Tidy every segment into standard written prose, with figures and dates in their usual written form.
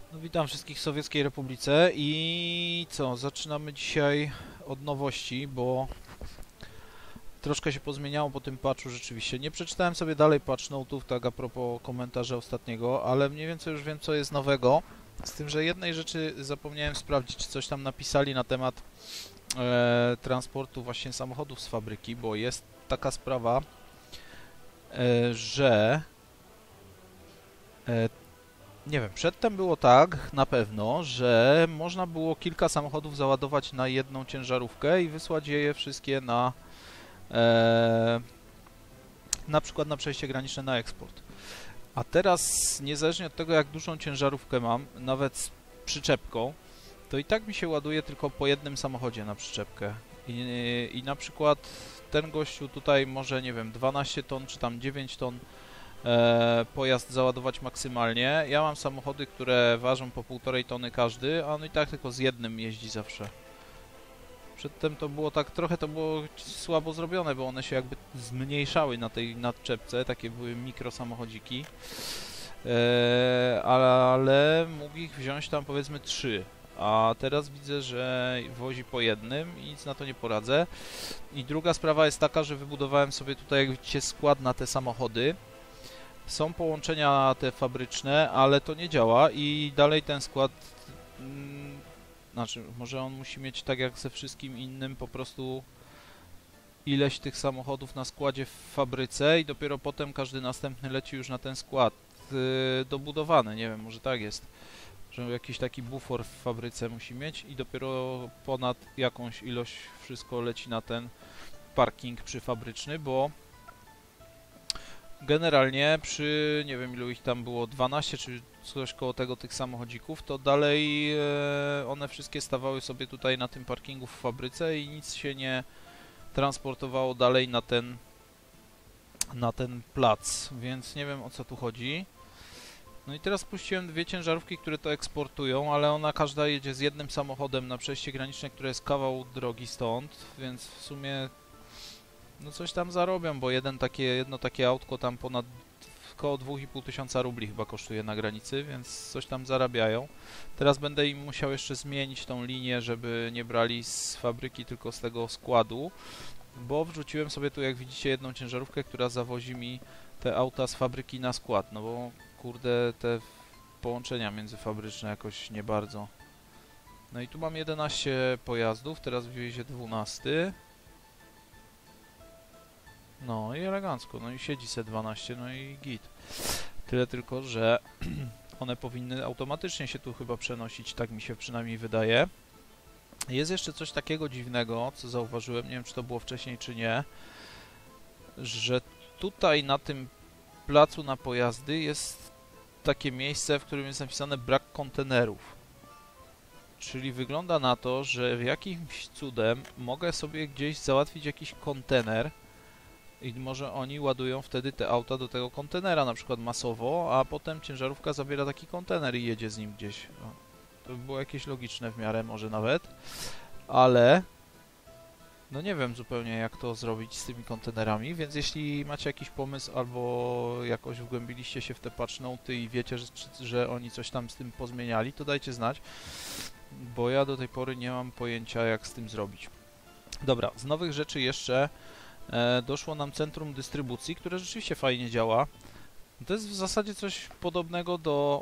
No, witam wszystkich w Sowieckiej Republice i co, zaczynamy dzisiaj od nowości, bo troszkę się pozmieniało po tym patchu rzeczywiście. Nie przeczytałem sobie dalej patch note'ów, tak a propos komentarza ostatniego, ale mniej więcej już wiem co jest nowego. Z tym, że jednej rzeczy zapomniałem sprawdzić, czy coś tam napisali na temat transportu właśnie samochodów z fabryki, bo jest taka sprawa, że e, nie wiem, przedtem było tak na pewno, że można było kilka samochodów załadować na jedną ciężarówkę i wysłać je wszystkie e, na przykład na przejście graniczne na eksport. A teraz, niezależnie od tego jak dużą ciężarówkę mam, nawet z przyczepką, to i tak mi się ładuje tylko po jednym samochodzie na przyczepkę. I na przykład ten gościu tutaj może, nie wiem, 12 ton czy tam 9 ton pojazd załadować maksymalnie. Ja mam samochody, które ważą po 1,5 tony każdy, a on i tak tylko z jednym jeździ zawsze. Przedtem to było tak, trochę to było słabo zrobione, bo one się jakby zmniejszały na tej nadczepce, takie były mikrosamochodziki, ale mógł ich wziąć tam powiedzmy 3. A teraz widzę, że wozi po jednym i nic na to nie poradzę. I druga sprawa jest taka, że wybudowałem sobie tutaj, jak widzicie, skład na te samochody. Są połączenia te fabryczne, ale to nie działa i dalej ten skład, znaczy może on musi mieć tak jak ze wszystkim innym po prostu ileś tych samochodów na składzie w fabryce i dopiero potem każdy następny leci już na ten skład dobudowany, nie wiem, może tak jest, że jakiś taki bufor w fabryce musi mieć i dopiero ponad jakąś ilość wszystko leci na ten parking przyfabryczny, bo generalnie przy, nie wiem ilu ich tam było, 12 czy coś koło tego tych samochodzików, to dalej one wszystkie stawały sobie tutaj na tym parkingu w fabryce i nic się nie transportowało dalej na ten plac, więc nie wiem o co tu chodzi. No i teraz puściłem dwie ciężarówki, które to eksportują, ale ona każda jedzie z jednym samochodem na przejście graniczne, które jest kawał drogi stąd, więc w sumie no coś tam zarobią, bo jedno takie autko tam ponad około 2500 rubli chyba kosztuje na granicy, więc coś tam zarabiają. Teraz będę im musiał jeszcze zmienić tą linię, żeby nie brali z fabryki, tylko z tego składu, bo wrzuciłem sobie tu, jak widzicie, jedną ciężarówkę, która zawozi mi te auta z fabryki na skład, no bo kurde, te połączenia międzyfabryczne jakoś nie bardzo. No i tu mam 11 pojazdów, teraz wywiezie 12. No i elegancko, no i siedzi se 12, no i git. Tyle tylko, że one powinny automatycznie się tu chyba przenosić, tak mi się przynajmniej wydaje. Jest jeszcze coś takiego dziwnego, co zauważyłem, nie wiem czy to było wcześniej czy nie, że tutaj na tym placu na pojazdy jest takie miejsce, w którym jest napisane brak kontenerów. Czyli wygląda na to, że w jakimś cudem mogę sobie gdzieś załatwić jakiś kontener i może oni ładują wtedy te auta do tego kontenera, na przykład masowo, a potem ciężarówka zabiera taki kontener i jedzie z nim gdzieś. No, to by było jakieś logiczne w miarę może nawet, ale no nie wiem zupełnie jak to zrobić z tymi kontenerami, więc jeśli macie jakiś pomysł albo jakoś wgłębiliście się w te patch note'y i wiecie, że oni coś tam z tym pozmieniali, to dajcie znać, bo ja do tej pory nie mam pojęcia jak z tym zrobić. Dobra, z nowych rzeczy jeszcze doszło nam centrum dystrybucji, które rzeczywiście fajnie działa. To jest w zasadzie coś podobnego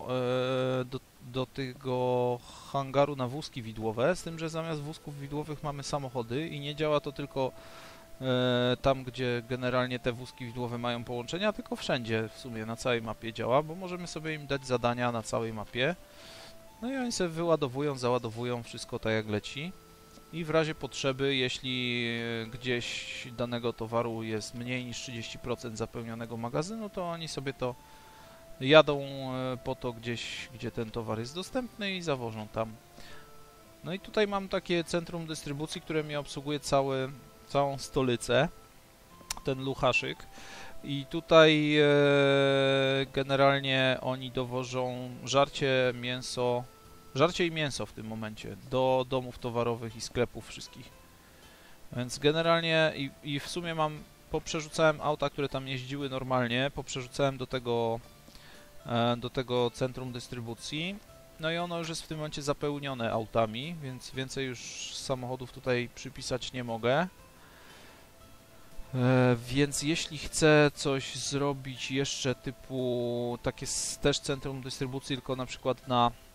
do tego hangaru na wózki widłowe, z tym, że zamiast wózków widłowych mamy samochody i nie działa to tylko tam, gdzie generalnie te wózki widłowe mają połączenia, tylko wszędzie w sumie na całej mapie działa, bo możemy sobie im dać zadania na całej mapie. No i oni sobie wyładowują, załadowują wszystko tak jak leci. I w razie potrzeby, jeśli gdzieś danego towaru jest mniej niż 30% zapełnionego magazynu, to oni sobie to jadą po to gdzieś, gdzie ten towar jest dostępny i zawożą tam. No i tutaj mam takie centrum dystrybucji, które mi obsługuje całą stolicę, ten Luchaszyk. I tutaj generalnie oni dowożą żarcie i mięso w tym momencie do domów towarowych i sklepów wszystkich. Więc generalnie i w sumie poprzerzucałem auta, które tam jeździły normalnie, poprzerzucałem do tego centrum dystrybucji No i ono już jest w tym momencie zapełnione autami, więc więcej już samochodów tutaj przypisać nie mogę. Więc jeśli chcę coś zrobić jeszcze typu takie też centrum dystrybucji, tylko na przykład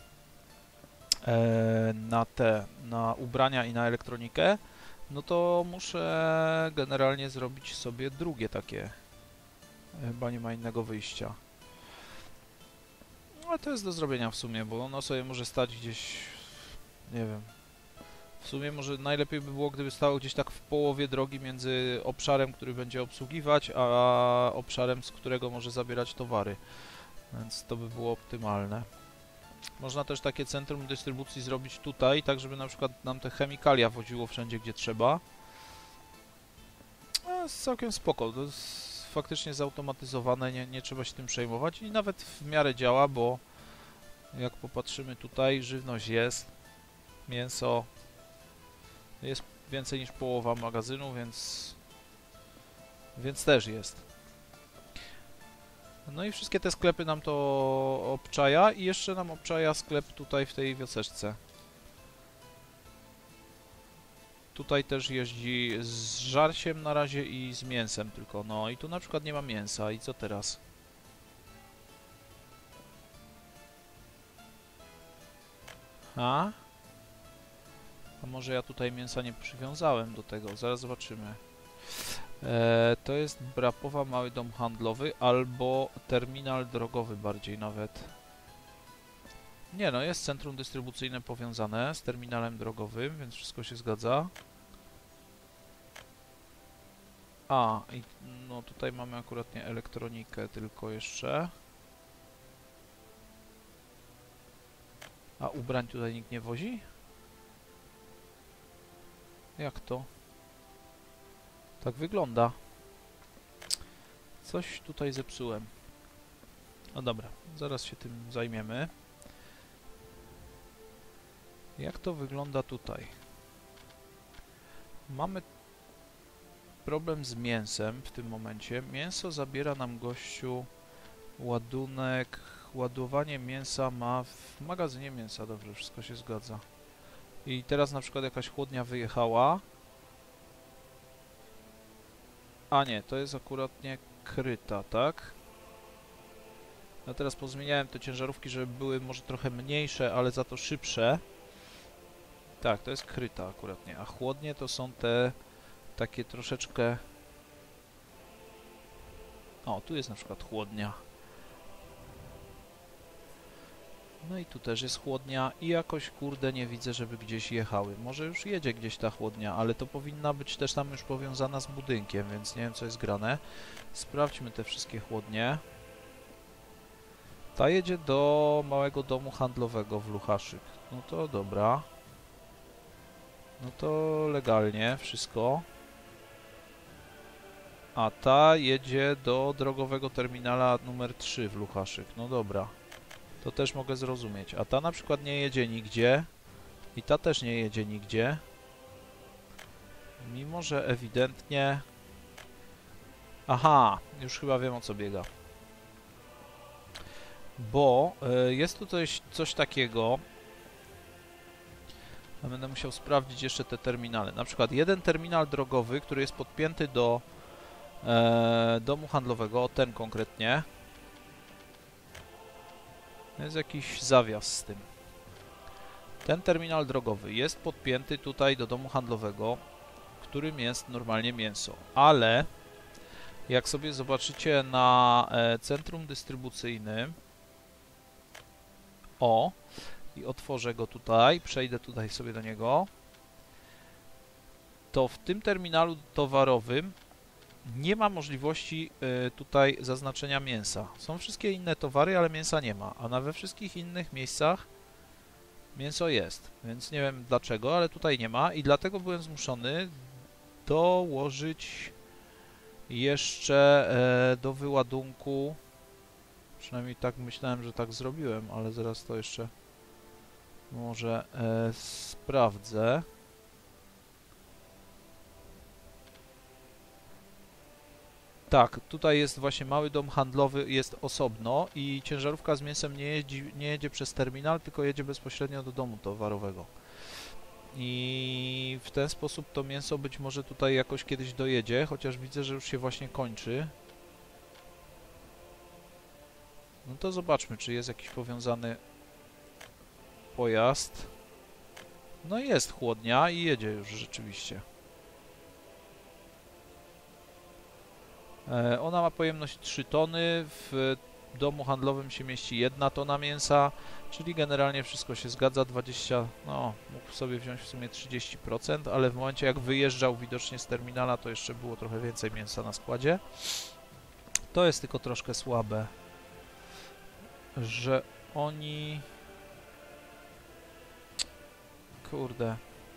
na ubrania i na elektronikę, no to muszę generalnie zrobić sobie drugie takie. Chyba nie ma innego wyjścia. Ale to jest do zrobienia w sumie, bo ono sobie może stać gdzieś, nie wiem. W sumie może najlepiej by było, gdyby stało gdzieś tak w połowie drogi między obszarem, który będzie obsługiwać, a obszarem, z którego może zabierać towary. Więc to by było optymalne. Można też takie centrum dystrybucji zrobić tutaj, tak żeby na przykład nam te chemikalia woziło wszędzie, gdzie trzeba. No, jest całkiem spoko, to jest faktycznie zautomatyzowane, nie trzeba się tym przejmować i nawet w miarę działa, bo jak popatrzymy tutaj, żywność jest, mięso jest więcej niż połowa magazynu, więc też jest. No i wszystkie te sklepy nam to obczaja i jeszcze nam obczaja sklep tutaj w tej wioseczce. Tutaj też jeździ z żarciem na razie i z mięsem tylko. No i tu na przykład nie ma mięsa. I co teraz? A może ja tutaj mięsa nie przywiązałem do tego? Zaraz zobaczymy. To jest Brapowa, mały dom handlowy albo terminal drogowy bardziej nawet. Nie no, jest centrum dystrybucyjne powiązane z terminalem drogowym, więc wszystko się zgadza. A, i no tutaj mamy akurat nie elektronikę, tylko jeszcze. A ubrań tutaj nikt nie wozi? Jak to? Tak wygląda. Coś tutaj zepsułem. No dobra, zaraz się tym zajmiemy. Jak to wygląda tutaj? Mamy problem z mięsem w tym momencie. Mięso zabiera nam gościu ładunek. Ładowanie mięsa ma w magazynie mięsa. Dobrze, wszystko się zgadza. I teraz na przykład jakaś chłodnia wyjechała. A nie, to jest akurat nie kryta, tak? Ja teraz pozmieniałem te ciężarówki, żeby były może trochę mniejsze, ale za to szybsze. Tak, to jest kryta akurat nie. A chłodnie to są te takie troszeczkę... O, tu jest na przykład chłodnia. No i tu też jest chłodnia i jakoś kurde nie widzę, żeby gdzieś jechały. Może już jedzie gdzieś ta chłodnia, ale to powinna być też tam już powiązana z budynkiem, więc nie wiem co jest grane. Sprawdźmy te wszystkie chłodnie. Ta jedzie do małego domu handlowego w Luchaszyk. No to dobra. No to legalnie wszystko. A ta jedzie do drogowego terminala numer 3 w Luchaszyk. No dobra. To też mogę zrozumieć. A ta na przykład nie jedzie nigdzie. I ta też nie jedzie nigdzie. Mimo, że ewidentnie... Aha, już chyba wiem o co biega. Bo jest tu coś takiego... Ja będę musiał sprawdzić jeszcze te terminale. Na przykład jeden terminal drogowy, który jest podpięty do domu handlowego, ten konkretnie. Jest jakiś zawias z tym. Ten terminal drogowy jest podpięty tutaj do domu handlowego, którym jest normalnie mięso. Ale jak sobie zobaczycie na centrum dystrybucyjnym, o, i otworzę go tutaj, przejdę tutaj sobie do niego, to w tym terminalu towarowym nie ma możliwości tutaj zaznaczenia mięsa. Są wszystkie inne towary, ale mięsa nie ma, a we wszystkich innych miejscach mięso jest, więc nie wiem dlaczego, ale tutaj nie ma i dlatego byłem zmuszony dołożyć jeszcze do wyładunku, przynajmniej tak myślałem, że tak zrobiłem, ale zaraz to jeszcze może sprawdzę. Tak, tutaj jest właśnie mały dom handlowy, jest osobno i ciężarówka z mięsem nie jedzie przez terminal, tylko jedzie bezpośrednio do domu towarowego. I w ten sposób to mięso być może tutaj jakoś kiedyś dojedzie, chociaż widzę, że już się właśnie kończy. No to zobaczmy, czy jest jakiś powiązany pojazd. No jest chłodnia i jedzie już rzeczywiście. Ona ma pojemność 3 tony, w domu handlowym się mieści 1 tona mięsa, czyli generalnie wszystko się zgadza, 20, no mógł sobie wziąć w sumie 30%, ale w momencie jak wyjeżdżał widocznie z terminala, to jeszcze było trochę więcej mięsa na składzie. To jest tylko troszkę słabe, że oni... Kurde...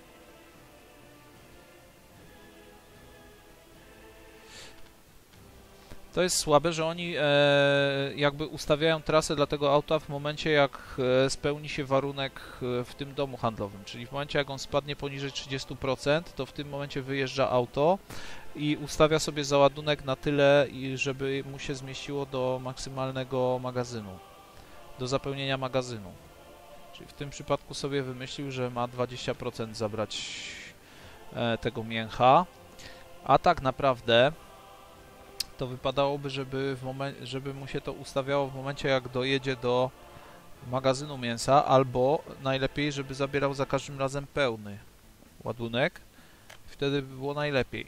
To jest słabe, że oni jakby ustawiają trasę dla tego auta w momencie, jak spełni się warunek w tym domu handlowym. Czyli w momencie, jak on spadnie poniżej 30%, to w tym momencie wyjeżdża auto i ustawia sobie załadunek na tyle, żeby mu się zmieściło do maksymalnego magazynu, do zapełnienia magazynu. Czyli w tym przypadku sobie wymyślił, że ma 20% zabrać tego mięcha, a tak naprawdę to wypadałoby, żeby mu się to ustawiało w momencie, jak dojedzie do magazynu mięsa, albo najlepiej, żeby zabierał za każdym razem pełny ładunek. Wtedy by było najlepiej.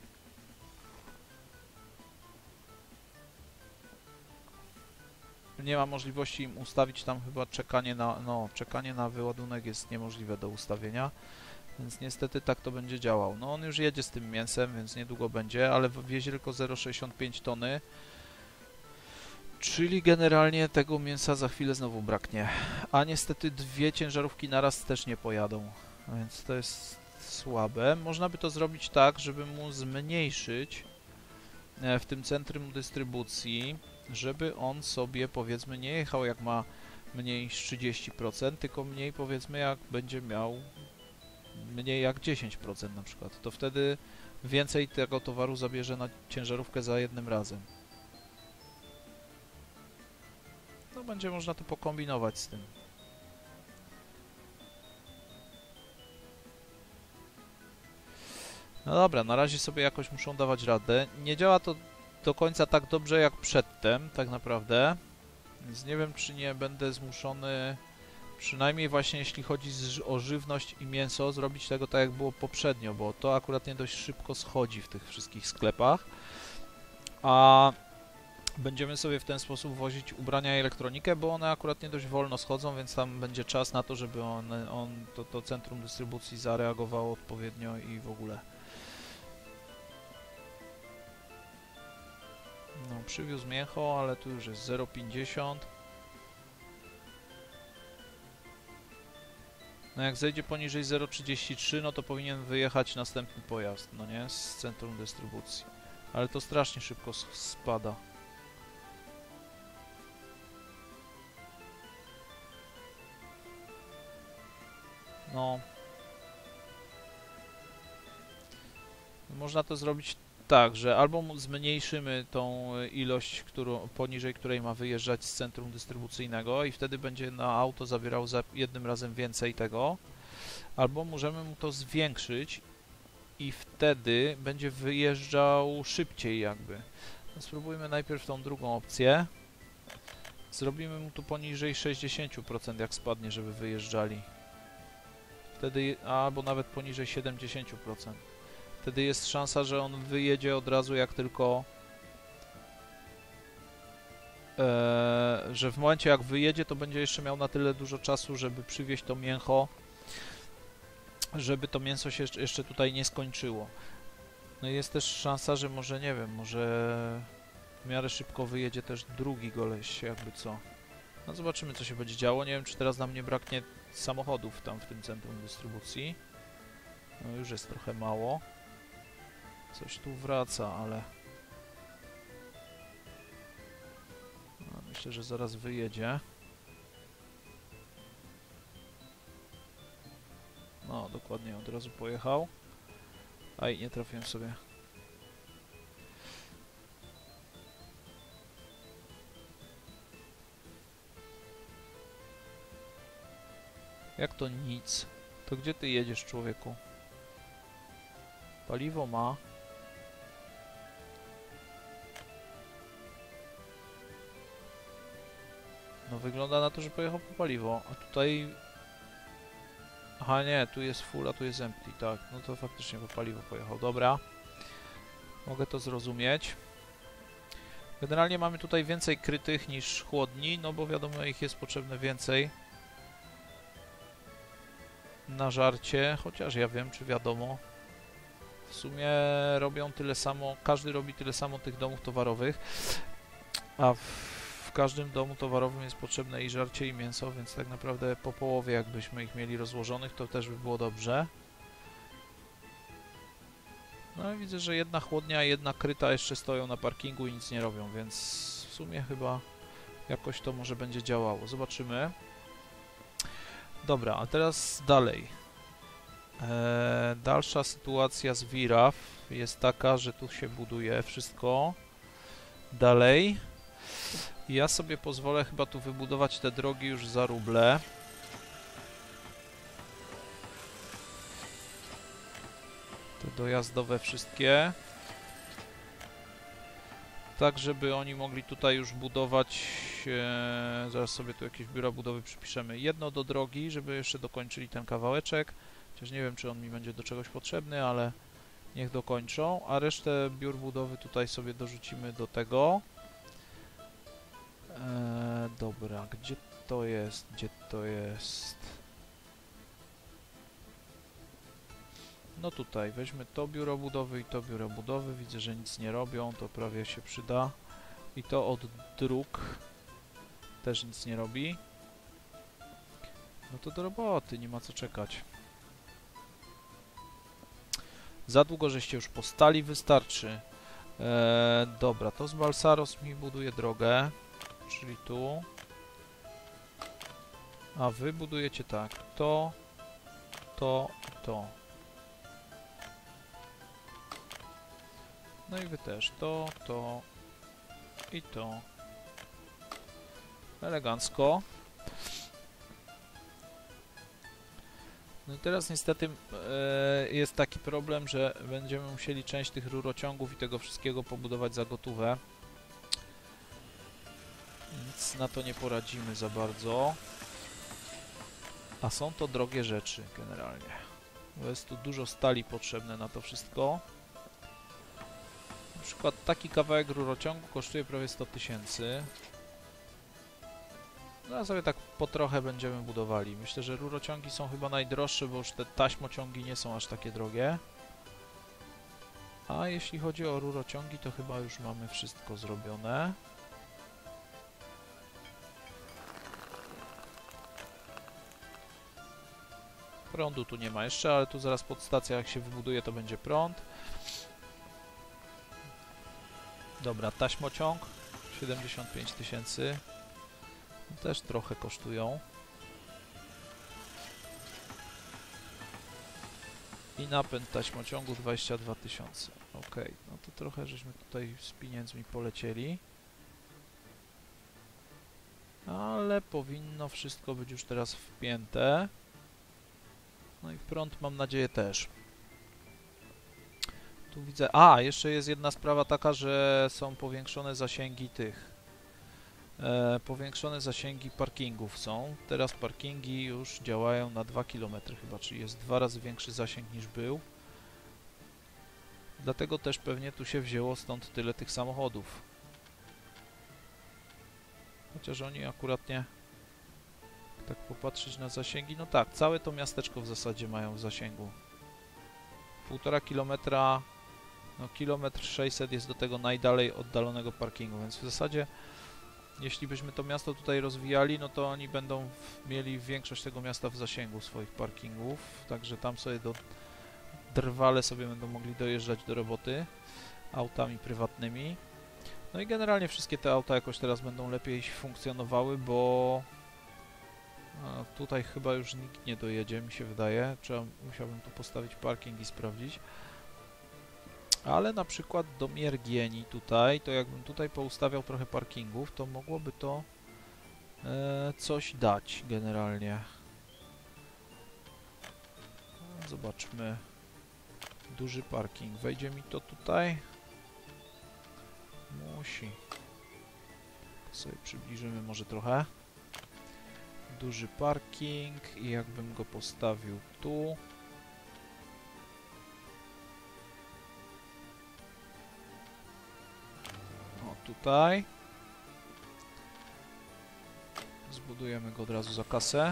Nie ma możliwości im ustawić tam chyba czekanie na... No, czekanie na wyładunek jest niemożliwe do ustawienia. Więc niestety tak to będzie działał. No on już jedzie z tym mięsem, więc niedługo będzie, ale wiezie tylko 0,65 tony. Czyli generalnie tego mięsa za chwilę znowu braknie. A niestety 2 ciężarówki naraz też nie pojadą. Więc to jest słabe. Można by to zrobić tak, żeby mu zmniejszyć w tym centrum dystrybucji, żeby on sobie powiedzmy nie jechał jak ma mniej niż 30%, tylko mniej powiedzmy jak będzie miał mniej jak 10% na przykład, to wtedy więcej tego towaru zabierze na ciężarówkę za jednym razem. No będzie można to pokombinować z tym. No dobra, na razie sobie jakoś muszą dawać radę. Nie działa to do końca tak dobrze jak przedtem, tak naprawdę. Więc nie wiem, czy nie będę zmuszony... Przynajmniej właśnie jeśli chodzi o żywność i mięso, zrobić tego tak jak było poprzednio, bo to akurat nie dość szybko schodzi w tych wszystkich sklepach. A będziemy sobie w ten sposób wozić ubrania i elektronikę, bo one akurat nie dość wolno schodzą, więc tam będzie czas na to, żeby to centrum dystrybucji zareagowało odpowiednio i w ogóle. No, przywiózł mięcho, ale tu już jest 0,50. No jak zejdzie poniżej 0,33, no to powinien wyjechać następny pojazd, no nie? Z centrum dystrybucji. Ale to strasznie szybko spada. No. Można to zrobić tak, że albo zmniejszymy tą ilość, poniżej której ma wyjeżdżać z centrum dystrybucyjnego i wtedy będzie na auto zabierał za jednym razem więcej tego, albo możemy mu to zwiększyć i wtedy będzie wyjeżdżał szybciej jakby. No spróbujmy najpierw tą drugą opcję. Zrobimy mu tu poniżej 60% jak spadnie, żeby wyjeżdżali. Wtedy, albo nawet poniżej 70%. Wtedy jest szansa, że on wyjedzie od razu jak tylko... że w momencie jak wyjedzie, to będzie jeszcze miał na tyle dużo czasu, żeby przywieźć to mięcho, żeby to mięso się jeszcze tutaj nie skończyło. No i jest też szansa, że może, nie wiem, może w miarę szybko wyjedzie też drugi goleś, jakby co. No zobaczymy, co się będzie działo. Nie wiem, czy teraz nam nie braknie samochodów tam w tym centrum dystrybucji. No już jest trochę mało. Coś tu wraca, ale... No, myślę, że zaraz wyjedzie. No, dokładnie, od razu pojechał. Aj, nie trafiłem sobie. Jak to nic? To gdzie ty jedziesz, człowieku? Paliwo ma. No wygląda na to, że pojechał po paliwo, a tutaj... Aha, nie, tu jest full, a tu jest empty, tak. No to faktycznie po paliwo pojechał, dobra. Mogę to zrozumieć. Generalnie mamy tutaj więcej krytych niż chłodni, no bo wiadomo, ich jest potrzebne więcej na żarcie, chociaż ja wiem, czy wiadomo. W sumie robią tyle samo, każdy robi tyle samo tych domów towarowych, a w każdym domu towarowym jest potrzebne i żarcie, i mięso, więc tak naprawdę po połowie jakbyśmy ich mieli rozłożonych, to też by było dobrze. No i widzę, że jedna chłodnia i jedna kryta jeszcze stoją na parkingu i nic nie robią, więc w sumie chyba jakoś to może będzie działało. Zobaczymy. Dobra, a teraz dalej. Dalsza sytuacja z Wiraf jest taka, że tu się buduje wszystko dalej. Ja sobie pozwolę chyba tu wybudować te drogi już za ruble. Te dojazdowe wszystkie. Tak, żeby oni mogli tutaj już budować, zaraz sobie tu jakieś biura budowy przypiszemy, jedno do drogi, żeby jeszcze dokończyli ten kawałeczek, chociaż nie wiem, czy on mi będzie do czegoś potrzebny, ale niech dokończą, a resztę biur budowy tutaj sobie dorzucimy do tego. Dobra, gdzie to jest, gdzie to jest? No tutaj, weźmy to biuro budowy i to biuro budowy. Widzę, że nic nie robią, to prawie się przyda. I to od dróg też nic nie robi. No to do roboty, nie ma co czekać. Za długo żeście już postali, wystarczy. Dobra, to z Balsaros mi buduje drogę, czyli tu. A wy budujecie tak, to i to. No i wy też to i to. Elegancko. No i teraz niestety jest taki problem, że będziemy musieli część tych rurociągów i tego wszystkiego pobudować za gotówę. Nic na to nie poradzimy za bardzo. A są to drogie rzeczy generalnie. Bo jest tu dużo stali potrzebne na to wszystko. Na przykład taki kawałek rurociągu kosztuje prawie 100 000. No a sobie tak po trochę będziemy budowali. Myślę, że rurociągi są chyba najdroższe, bo już te taśmociągi nie są aż takie drogie. A jeśli chodzi o rurociągi, to chyba już mamy wszystko zrobione. Prądu tu nie ma jeszcze, ale tu zaraz podstacja jak się wybuduje, to będzie prąd. Dobra, taśmociąg 75 000. Też trochę kosztują. I napęd taśmociągu 22 000. Ok, no to trochę żeśmy tutaj z pieniędzmi polecieli. Ale powinno wszystko być już teraz wpięte. No i prąd mam nadzieję też. Tu widzę... A, jeszcze jest jedna sprawa taka, że są powiększone zasięgi tych. Powiększone zasięgi parkingów są. Teraz parkingi już działają na 2 km chyba, czyli jest 2 razy większy zasięg niż był. Dlatego też pewnie tu się wzięło stąd tyle tych samochodów. Chociaż oni akurat nie... Tak popatrzeć na zasięgi, no tak, całe to miasteczko w zasadzie mają w zasięgu. 1,5 kilometra, no 1,6 km jest do tego najdalej oddalonego parkingu, więc w zasadzie jeśli byśmy to miasto tutaj rozwijali, no to oni będą mieli większość tego miasta w zasięgu swoich parkingów, także tam sobie drwale sobie będą mogli dojeżdżać do roboty autami prywatnymi. No i generalnie wszystkie te auta jakoś teraz będą lepiej funkcjonowały, bo tutaj chyba już nikt nie dojedzie, mi się wydaje. Musiałbym tu postawić parking i sprawdzić. Ale na przykład do Miergieni tutaj, to jakbym tutaj poustawiał trochę parkingów, to mogłoby to coś dać generalnie. Zobaczmy. Duży parking. Wejdzie mi to tutaj? Musi. Sobie przybliżymy może trochę. Duży parking i jakbym go postawił tu. O, tutaj. Zbudujemy go od razu za kasę.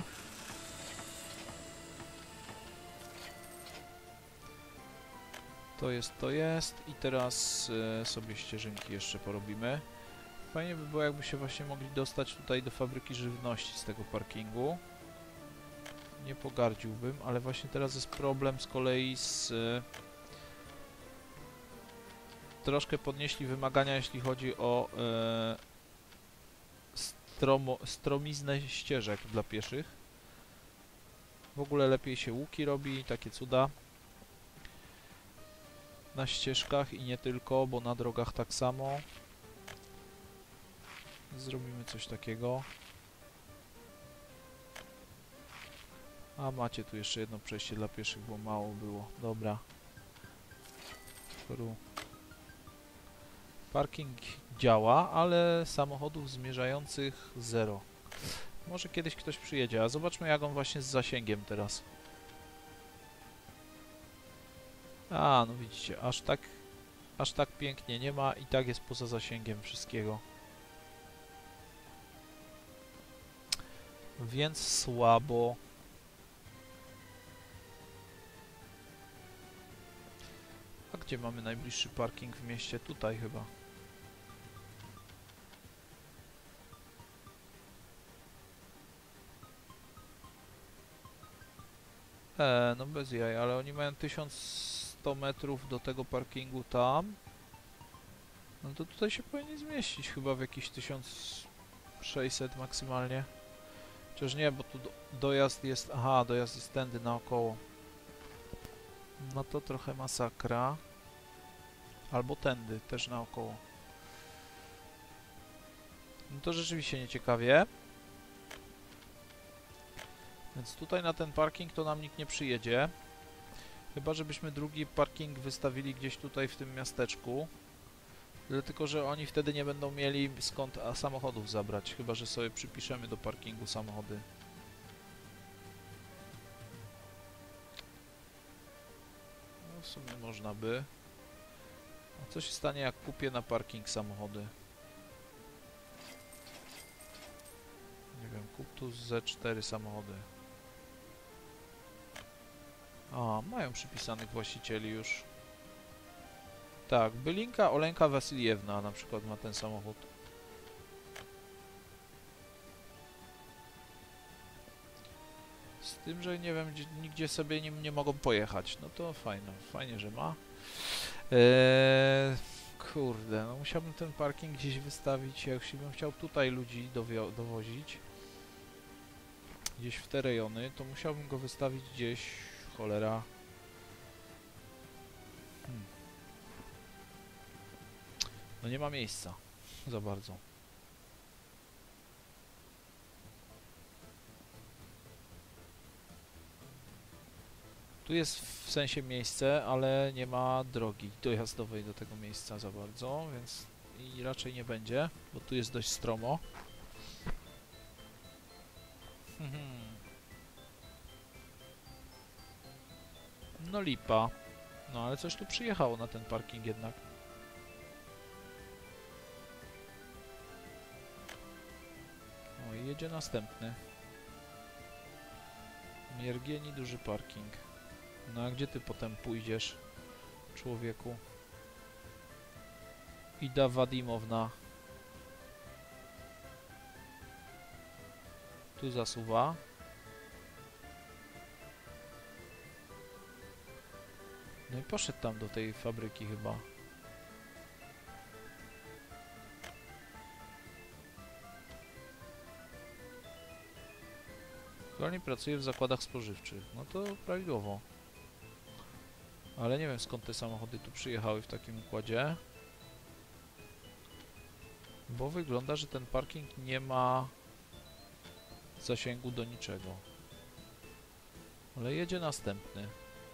To jest. I teraz sobie ścieżynki jeszcze porobimy. Fajnie by było, jakby się właśnie mogli dostać tutaj do fabryki żywności z tego parkingu. Nie pogardziłbym, ale właśnie teraz jest problem z kolei z... troszkę podnieśli wymagania, jeśli chodzi o stromiznę ścieżek dla pieszych. W ogóle lepiej się łuki robi, takie cuda. Na ścieżkach i nie tylko, bo na drogach tak samo. Zrobimy coś takiego. A macie tu jeszcze jedno przejście dla pieszych, bo mało było. Dobra. Parking działa, ale samochodów zmierzających 0. Może kiedyś ktoś przyjedzie, a zobaczmy, jak on właśnie z zasięgiem teraz. A, no widzicie, aż tak pięknie nie ma i tak jest poza zasięgiem wszystkiego. Więc słabo. A gdzie mamy najbliższy parking w mieście? Tutaj chyba. No bez jaj, ale oni mają 1100 metrów do tego parkingu tam. No to tutaj się powinni zmieścić chyba w jakieś 1600 maksymalnie. Chociaż nie, bo tu dojazd jest... Aha, dojazd jest tędy naokoło. No to trochę masakra. Albo tędy, też naokoło. No to rzeczywiście nieciekawie. Więc tutaj na ten parking to nam nikt nie przyjedzie. Chyba żebyśmy drugi parking wystawili gdzieś tutaj w tym miasteczku. Tylko że oni wtedy nie będą mieli skąd samochodów zabrać. Chyba że sobie przypiszemy do parkingu samochody. No w sumie można by. A co się stanie, jak kupię na parking samochody? Nie wiem, kup tu ze 4 samochody. A, mają przypisanych właścicieli już. Tak, Bylinka Olenka Wasiljewna na przykład ma ten samochód. Z tym, że nie wiem, nigdzie sobie nim nie mogą pojechać. No to fajno, fajnie, że ma. Kurde, no musiałbym ten parking gdzieś wystawić, jeśli bym chciał tutaj ludzi dowozić. Gdzieś w te rejony, to musiałbym go wystawić gdzieś, cholera. No nie ma miejsca za bardzo. Tu jest w sensie miejsce, ale nie ma drogi dojazdowej do tego miejsca za bardzo, więc i raczej nie będzie, bo tu jest dość stromo. No lipa. No ale coś tu przyjechało na ten parking jednak. O, i jedzie następny. Miergieni duży parking. No a gdzie ty potem pójdziesz, człowieku? Ida Wadimowna. Tu zasuwa. No i poszedł tam do tej fabryki chyba. Aktualnie pracuje w zakładach spożywczych. No to prawidłowo. Ale nie wiem, skąd te samochody tu przyjechały w takim układzie. Bo wygląda, że ten parking nie ma zasięgu do niczego. Ale jedzie następny.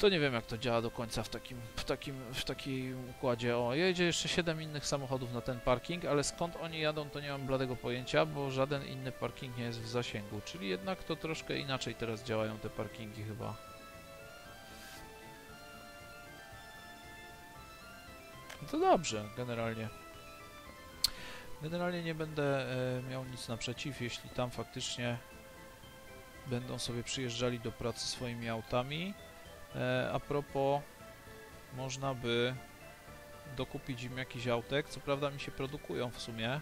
To nie wiem jak to działa do końca w takim układzie. O, jedzie jeszcze 7 innych samochodów na ten parking, ale skąd oni jadą, to nie mam bladego pojęcia, bo żaden inny parking nie jest w zasięgu, czyli jednak to troszkę inaczej teraz działają te parkingi chyba. No to dobrze, generalnie. Generalnie nie będę miał nic naprzeciw, jeśli tam faktycznie będą sobie przyjeżdżali do pracy swoimi autami. A propos, można by dokupić im jakiś autek, co prawda mi się produkują w sumie.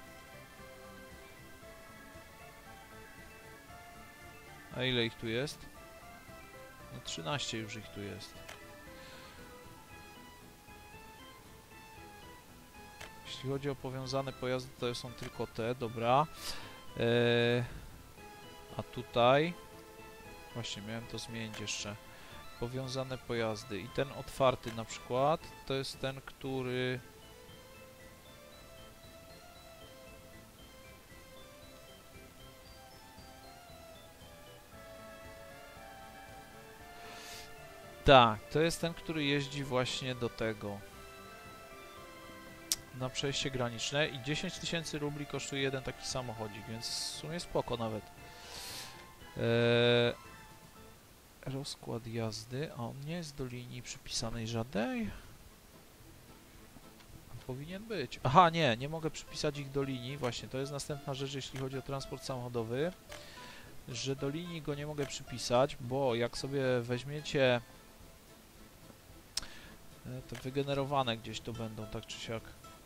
A ile ich tu jest? No 13 już ich tu jest. Jeśli chodzi o powiązane pojazdy, to są tylko te, dobra. A tutaj... Właśnie, miałem to zmienić jeszcze. Powiązane pojazdy. I ten otwarty na przykład, to jest ten, który... Tak, to jest ten, który jeździ właśnie do tego. Na przejście graniczne i 10 000 rubli kosztuje jeden taki samochodzik, więc w sumie spoko nawet. Rozkład jazdy, a on nie jest do linii przypisanej żadnej? Powinien być. Aha, nie mogę przypisać ich do linii, właśnie, to jest następna rzecz, jeśli chodzi o transport samochodowy, że do linii go nie mogę przypisać, bo jak sobie weźmiecie te wygenerowane gdzieś to będą, tak czy siak.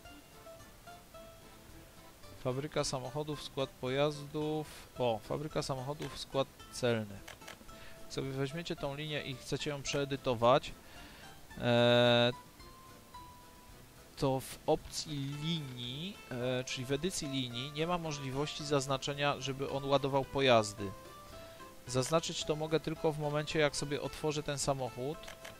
Fabryka samochodów, skład pojazdów, fabryka samochodów, skład celny. Jak sobie weźmiecie tą linię i chcecie ją przeedytować, to w opcji linii, czyli w edycji linii, nie ma możliwości zaznaczenia, żeby on ładował pojazdy. Zaznaczyć to mogę tylko w momencie, jak sobie otworzę ten samochód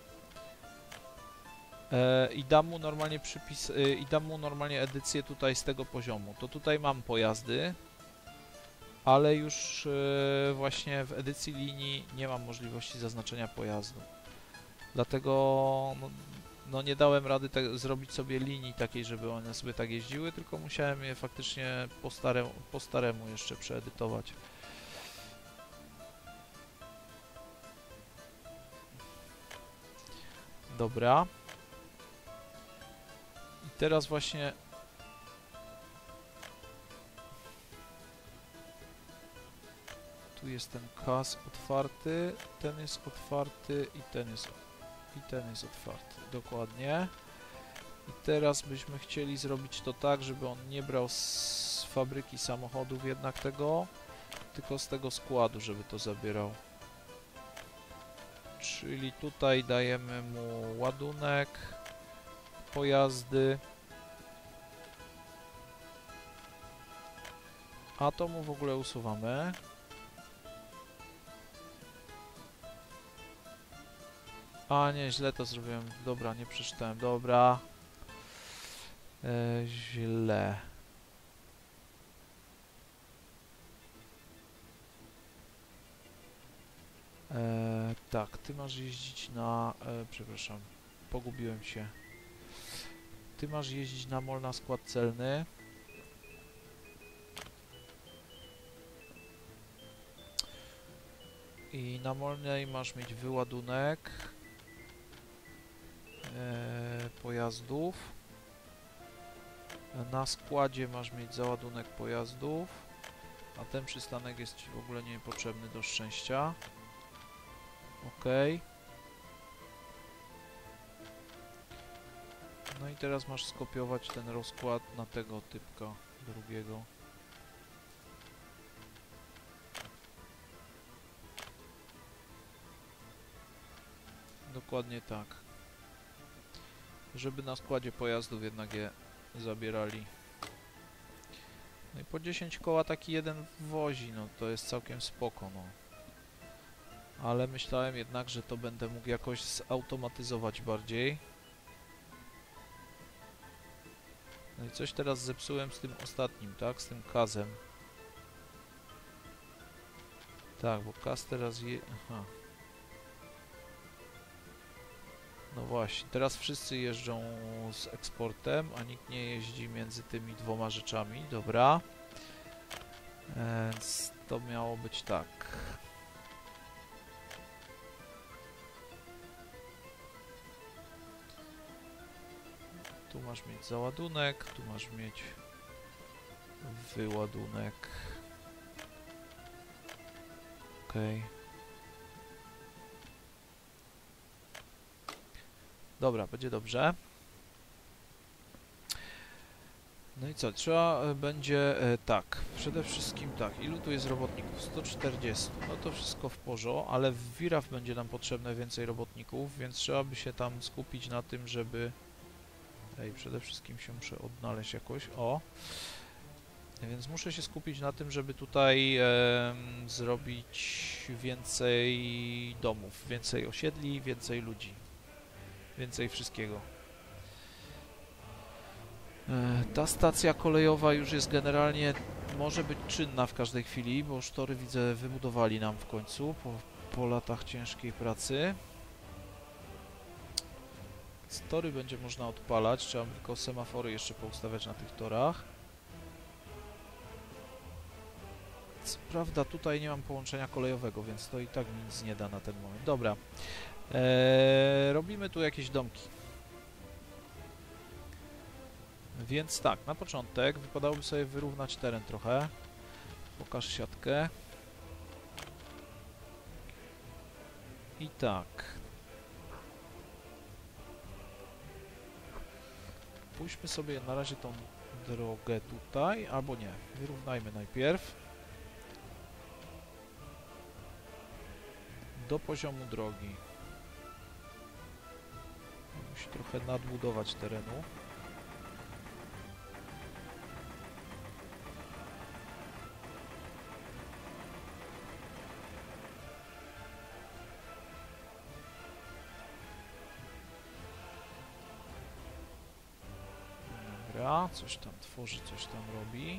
i dam mu normalnie edycję tutaj z tego poziomu. To tutaj mam pojazdy, ale już właśnie w edycji linii nie mam możliwości zaznaczenia pojazdu. Dlatego no nie dałem rady zrobić sobie linii takiej, żeby one sobie tak jeździły, tylko musiałem je faktycznie po staremu jeszcze przeedytować. Dobra. I teraz właśnie... Tu jest ten kas otwarty, ten jest otwarty i ten jest otwarty. Dokładnie. I teraz byśmy chcieli zrobić to tak, żeby on nie brał z fabryki samochodów jednak tego, tylko z tego składu, żeby to zabierał. Czyli tutaj dajemy mu ładunek, pojazdy, a to mu w ogóle usuwamy. A nie, źle to zrobiłem. Dobra, nie przeczytałem. Dobra. Źle. Tak, ty masz jeździć na... przepraszam, pogubiłem się. Ty masz jeździć na mol na skład celny. I na molnej masz mieć wyładunek pojazdów. Na składzie masz mieć załadunek pojazdów, a ten przystanek jest ci w ogóle niepotrzebny do szczęścia. OK. No i teraz masz skopiować ten rozkład na tego typka drugiego. Dokładnie tak. Żeby na składzie pojazdów jednak je zabierali. No i po 10 koła taki jeden wozi, no to jest całkiem spoko, no. Ale myślałem jednak, że to będę mógł jakoś zautomatyzować bardziej. No i coś teraz zepsułem z tym ostatnim, tak? Z tym kazem. Tak, bo kaz teraz Aha. No właśnie, teraz wszyscy jeżdżą z eksportem, a nikt nie jeździ między tymi dwoma rzeczami. Dobra. Więc to miało być tak. Tu masz mieć załadunek, tu masz mieć wyładunek. Okej. Dobra, będzie dobrze. No i co? Trzeba będzie tak, przede wszystkim tak, ilu tu jest robotników? 140. No to wszystko w porządku, ale w Wiraf będzie nam potrzebne więcej robotników, więc trzeba by się tam skupić na tym, żeby... Ej, przede wszystkim się muszę odnaleźć jakoś, o. Więc muszę się skupić na tym, żeby tutaj zrobić więcej domów, więcej osiedli, więcej ludzi, więcej wszystkiego. Ta stacja kolejowa już jest generalnie, może być czynna w każdej chwili, bo już tory widzę wybudowali nam w końcu po latach ciężkiej pracy. Tory będzie można odpalać, trzeba tylko semafory jeszcze poustawiać na tych torach. Co prawda tutaj nie mam połączenia kolejowego, więc to i tak mi nic nie da na ten moment. Dobra, robimy tu jakieś domki. Więc tak, na początek wypadałoby sobie wyrównać teren trochę. Pokaż siatkę. I tak. Pójdźmy sobie na razie tą drogę tutaj, albo nie. Wyrównajmy najpierw. Do poziomu drogi. Musi trochę nadbudować terenu. Dobra, coś tam tworzy, coś tam robi.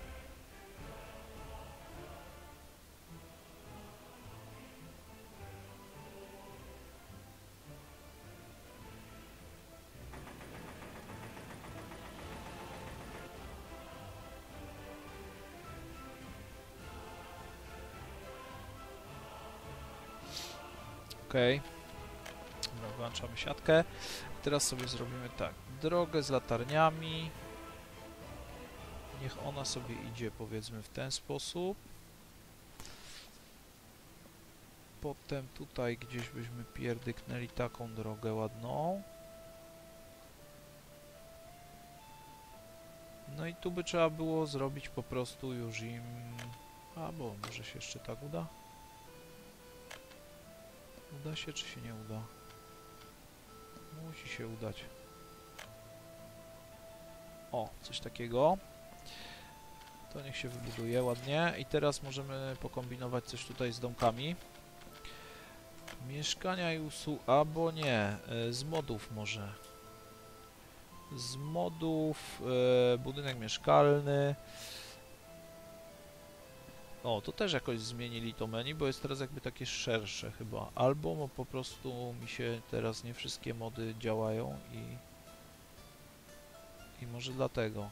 Okej. Dobra, włączamy siatkę. Teraz sobie zrobimy tak. Drogę z latarniami. Niech ona sobie idzie, powiedzmy, w ten sposób. Potem tutaj gdzieś byśmy pierdyknęli taką drogę ładną. No i tu by trzeba było zrobić po prostu już im... Albo może się jeszcze tak uda? Uda się, czy się nie uda? Musi się udać. O, coś takiego. To niech się wybuduje ładnie. I teraz możemy pokombinować coś tutaj z domkami. Mieszkania i usług... albo nie. Z modów może. Z modów budynek mieszkalny. O, to też jakoś zmienili to menu, bo jest teraz jakby takie szersze chyba. Albo po prostu mi się teraz nie wszystkie mody działają i może dlatego.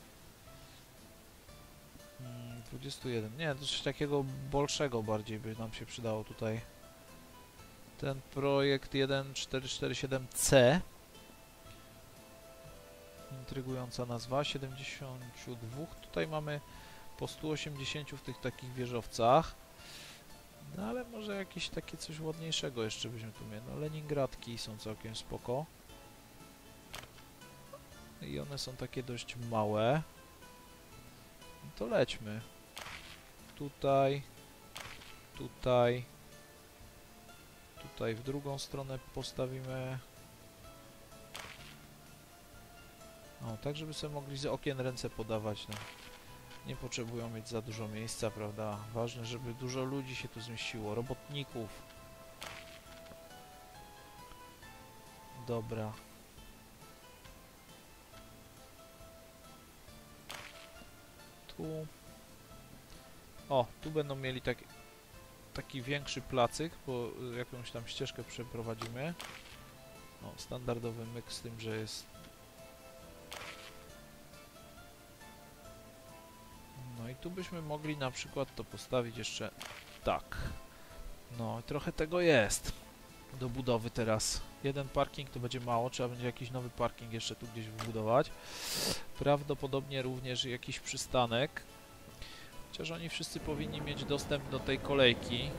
21. Nie, to coś takiego bolszego bardziej by nam się przydało tutaj. Ten projekt 1447C. Intrygująca nazwa. 72. Tutaj mamy po 180 w tych takich wieżowcach. No ale może jakieś takie coś ładniejszego jeszcze byśmy tu mieli. No Leningradki są całkiem spoko. I one są takie dość małe. No to lećmy. Tutaj. Tutaj. Tutaj w drugą stronę postawimy. O, tak żeby sobie mogli z okien ręce podawać. No. Nie potrzebują mieć za dużo miejsca, prawda? Ważne, żeby dużo ludzi się tu zmieściło. Robotników. Dobra. Tu. O, tu będą mieli taki większy placyk, bo jakąś tam ścieżkę przeprowadzimy. No, standardowy myk z tym, że jest... No i tu byśmy mogli na przykład to postawić jeszcze tak. No, trochę tego jest do budowy teraz. Jeden parking to będzie mało, trzeba będzie jakiś nowy parking jeszcze tu gdzieś wybudować. Prawdopodobnie również jakiś przystanek. Chociaż oni wszyscy powinni mieć dostęp do tej kolejki.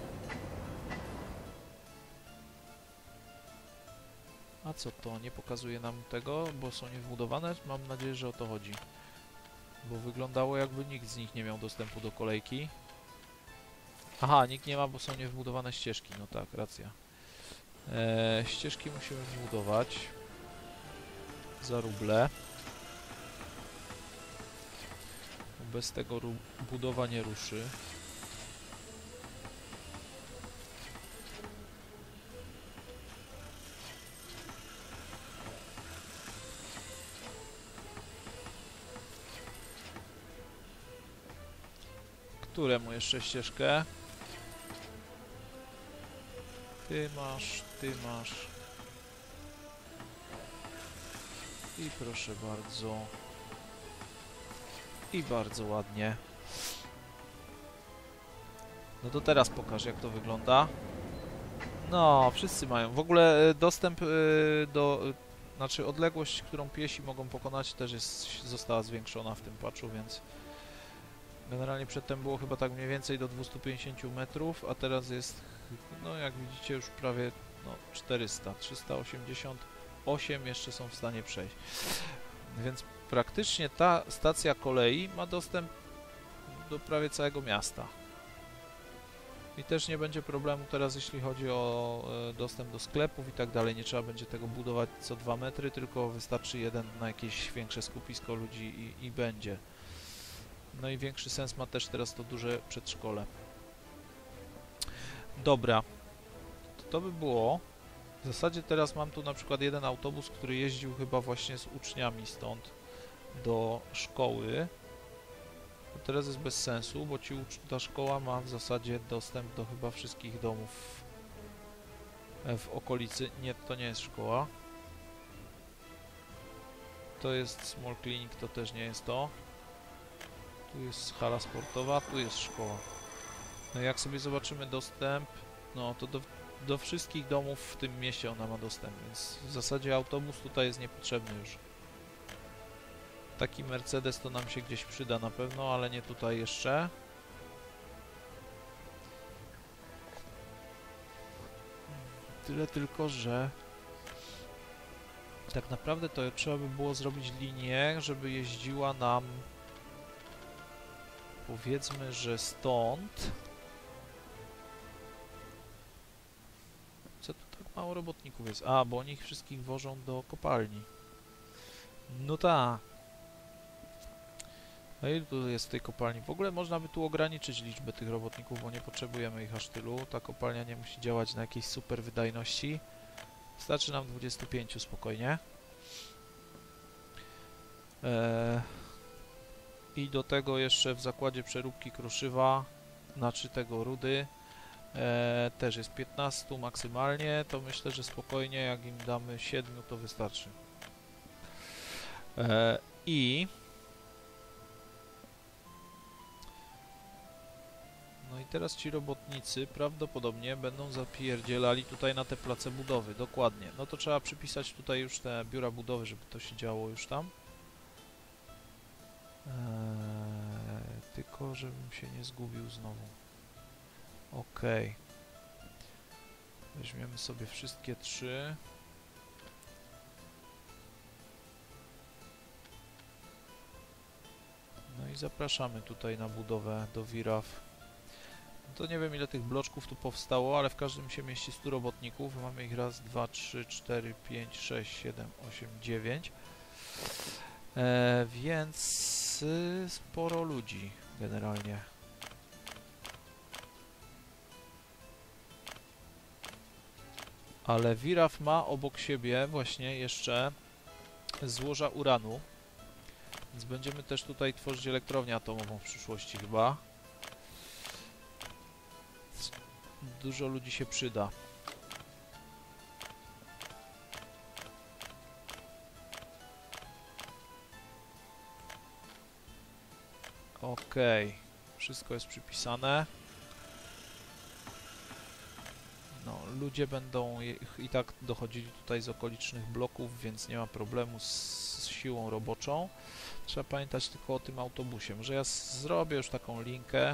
A co to? Nie pokazuje nam tego, bo są niewbudowane? Mam nadzieję, że o to chodzi. Bo wyglądało, jakby nikt z nich nie miał dostępu do kolejki. Aha, nikt nie ma, bo są niewbudowane ścieżki. No tak, racja. Ścieżki musimy wbudować za ruble. Bez tego budowa nie ruszy. Któremu jeszcze ścieżkę? Ty masz, ty masz. I proszę bardzo. I bardzo ładnie. No to teraz pokaż, jak to wygląda. No, wszyscy mają. W ogóle dostęp do... Znaczy odległość, którą piesi mogą pokonać, też została zwiększona w tym patchu, więc... Generalnie przedtem było chyba tak mniej więcej do 250 metrów, a teraz jest, no jak widzicie, już prawie 400, 388 jeszcze są w stanie przejść. Więc praktycznie ta stacja kolei ma dostęp do prawie całego miasta. I też nie będzie problemu teraz, jeśli chodzi o dostęp do sklepów i tak dalej. Nie trzeba będzie tego budować co 2 metry, tylko wystarczy jeden na jakieś większe skupisko ludzi i będzie. No i większy sens ma też teraz to duże przedszkole. Dobra, to by było. W zasadzie teraz mam tu na przykład jeden autobus, który jeździł chyba właśnie z uczniami stąd do szkoły. A teraz jest bez sensu, bo ta szkoła ma w zasadzie dostęp do chyba wszystkich domów w okolicy. Nie, to nie jest szkoła. To jest small clinic, to też nie jest to. Tu jest hala sportowa, tu jest szkoła. No jak sobie zobaczymy dostęp, no to do wszystkich domów w tym mieście ona ma dostęp, więc w zasadzie autobus tutaj jest niepotrzebny już. Taki Mercedes to nam się gdzieś przyda na pewno, ale nie tutaj jeszcze. Tyle tylko, że tak naprawdę to trzeba by było zrobić linię, żeby jeździła nam, powiedzmy, że stąd. Co tu tak mało robotników jest? A, bo oni ich wszystkich wożą do kopalni. No tak. No i tu jest w tej kopalni. W ogóle można by tu ograniczyć liczbę tych robotników, bo nie potrzebujemy ich aż tylu. Ta kopalnia nie musi działać na jakiejś super wydajności. Wystarczy nam 25 spokojnie. I do tego jeszcze w zakładzie przeróbki kruszywa, znaczy tego rudy, też jest 15 maksymalnie. To myślę, że spokojnie, jak im damy 7, to wystarczy. No i teraz ci robotnicy prawdopodobnie będą zapierdzielali tutaj na te place budowy, dokładnie. No to trzeba przypisać tutaj już te biura budowy, żeby to się działo już tam. Tylko żebym się nie zgubił znowu. Ok. Weźmiemy sobie wszystkie 3. No i zapraszamy tutaj na budowę do Wiraf. To nie wiem, ile tych bloczków tu powstało, ale w każdym się mieści 100 robotników. Mamy ich raz, 2, 3, 4, 5, 6, 7, 8, 9. Więc sporo ludzi generalnie. Ale Wiraf ma obok siebie właśnie jeszcze złoża uranu. Więc będziemy też tutaj tworzyć elektrownię atomową w przyszłości chyba. Dużo ludzi się przyda. Okej. Wszystko jest przypisane. No, ludzie będą i tak dochodzili tutaj z okolicznych bloków, więc nie ma problemu z siłą roboczą. Trzeba pamiętać tylko o tym autobusie. Może ja zrobię już taką linkę.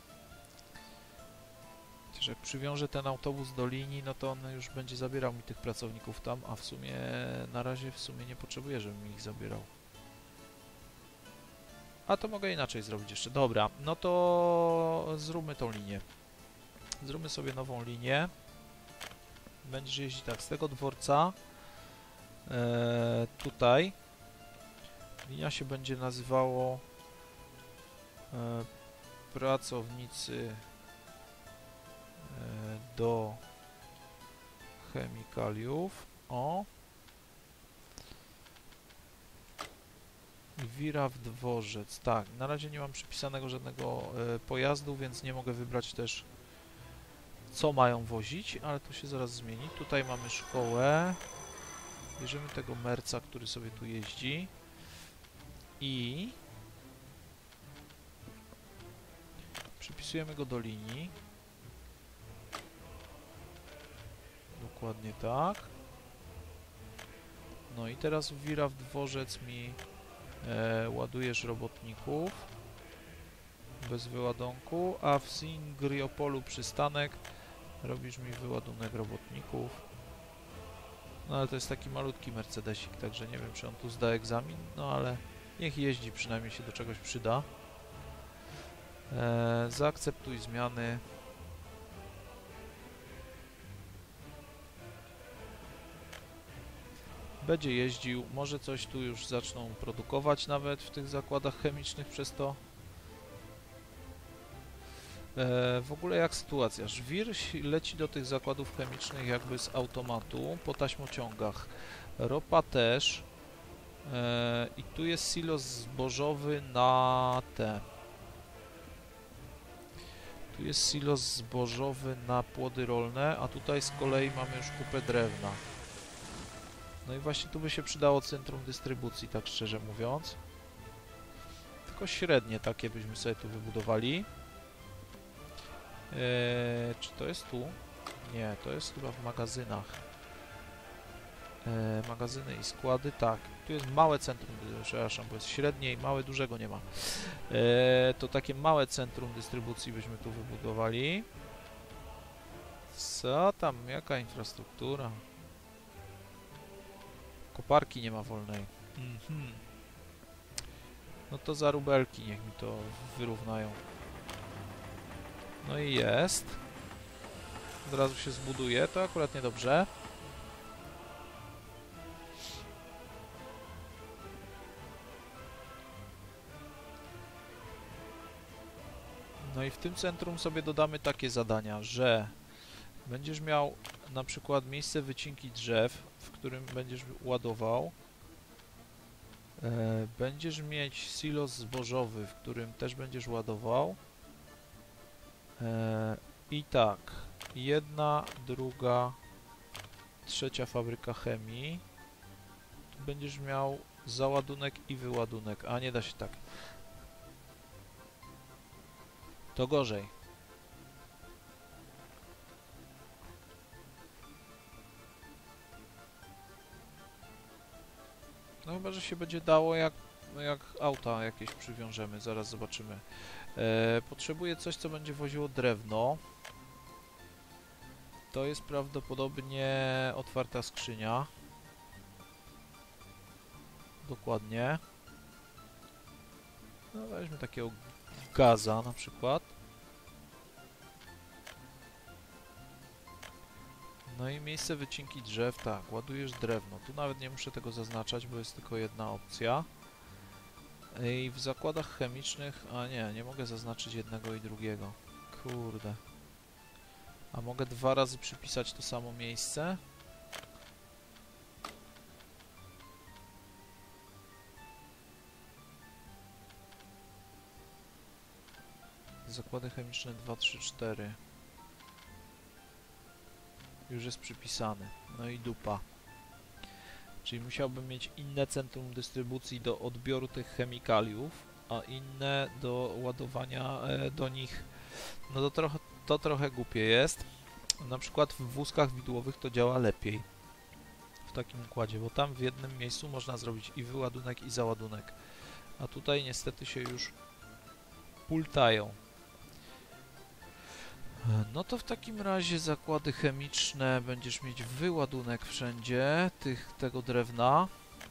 Chociaż jak przywiążę ten autobus do linii, no to on już będzie zabierał mi tych pracowników tam, a w sumie na razie nie potrzebuję, żeby mi ich zabierał. A to mogę inaczej zrobić jeszcze. Dobra, no to zróbmy tą linię. Zróbmy sobie nową linię. Będziesz jeździć tak z tego dworca tutaj. Linia się będzie nazywało pracownicy do chemikaliów. O. Wiraw Dworzec. Tak, na razie nie mam przypisanego żadnego pojazdu, więc nie mogę wybrać też, co mają wozić, ale to się zaraz zmieni. Tutaj mamy szkołę. Bierzemy tego merca, który sobie tu jeździ. I przypisujemy go do linii. Dokładnie tak. No i teraz w Wiraw Dworzec mi ładujesz robotników bez wyładunku, a w Singriopolu przystanek robisz mi wyładunek robotników. No ale to jest taki malutki Mercedesik, także nie wiem, czy on tu zda egzamin, no ale niech jeździ, przynajmniej się do czegoś przyda. Zaakceptuj zmiany. Będzie jeździł, może coś tu już zaczną produkować nawet w tych zakładach chemicznych przez to. W ogóle jak sytuacja? Żwir leci do tych zakładów chemicznych jakby z automatu po taśmociągach. Ropa też. I tu jest silos zbożowy na te. Tu jest silos zbożowy na płody rolne, a tutaj z kolei mamy już kupę drewna. No i właśnie tu by się przydało centrum dystrybucji, tak szczerze mówiąc. Tylko średnie takie byśmy sobie tu wybudowali. Czy to jest tu? Nie, to jest chyba w magazynach. Magazyny i składy, tak. Tu jest małe centrum, przepraszam, bo jest średnie i małe, dużego nie ma. To takie małe centrum dystrybucji byśmy tu wybudowali. Co tam? Jaka infrastruktura? Koparki nie ma wolnej. No to za rubelki niech mi to wyrównają. No i jest. Od razu się zbuduje, to akurat niedobrze. No i w tym centrum sobie dodamy takie zadania, że będziesz miał na przykład miejsce wycinki drzew, w którym będziesz ładował. Będziesz mieć silos zbożowy, w którym też będziesz ładował. I tak, jedna, druga, trzecia fabryka chemii. Tu będziesz miał załadunek i wyładunek, a nie da się tak. To gorzej. No chyba, że się będzie dało, jak auta jakieś przywiążemy, zaraz zobaczymy. Potrzebuję coś, co będzie woziło drewno. To jest prawdopodobnie otwarta skrzynia. Dokładnie. No weźmy takiego gaza na przykład. No i miejsce wycinki drzew, tak, ładujesz drewno. Tu nawet nie muszę tego zaznaczać, bo jest tylko jedna opcja. I w zakładach chemicznych, a nie mogę zaznaczyć jednego i drugiego. Kurde. A mogę dwa razy przypisać to samo miejsce? Zakłady chemiczne 2, 3, 4. Już jest przypisany. No i dupa. Czyli musiałbym mieć inne centrum dystrybucji do odbioru tych chemikaliów. a inne do ładowania do nich, no to trochę głupie jest. Na przykład w wózkach widłowych to działa lepiej w takim układzie, bo tam w jednym miejscu można zrobić i wyładunek, i załadunek, a tutaj niestety się już pultają. No to w takim razie zakłady chemiczne, będziesz mieć wyładunek wszędzie tego drewna.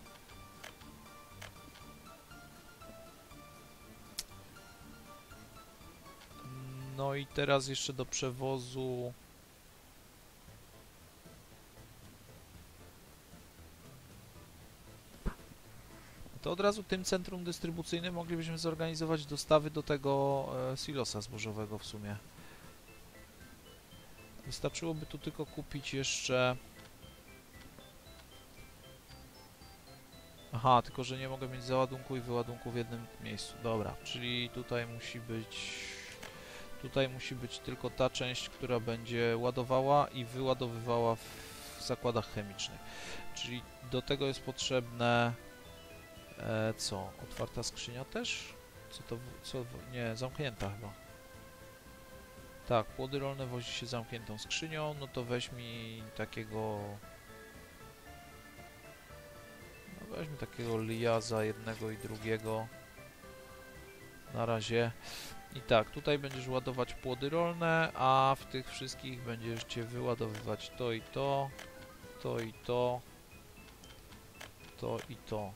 No i teraz jeszcze do przewozu to od razu tym centrum dystrybucyjnym moglibyśmy zorganizować dostawy do tego silosa zbożowego w sumie. Wystarczyłoby tu tylko kupić jeszcze... Aha, tylko że nie mogę mieć załadunku i wyładunku w jednym miejscu. Dobra, czyli tutaj musi być... Tutaj musi być tylko ta część, która będzie ładowała i wyładowywała w zakładach chemicznych. Czyli do tego jest potrzebne... co? Otwarta skrzynia też? Co to... nie, zamknięta chyba. Tak, płody rolne wozi się zamkniętą skrzynią, no to weź mi takiego... No weźmy takiego liaza jednego i drugiego. Na razie. I tak, tutaj będziesz ładować płody rolne, a w tych wszystkich będziecie wyładowywać to i to, to i to, to i to.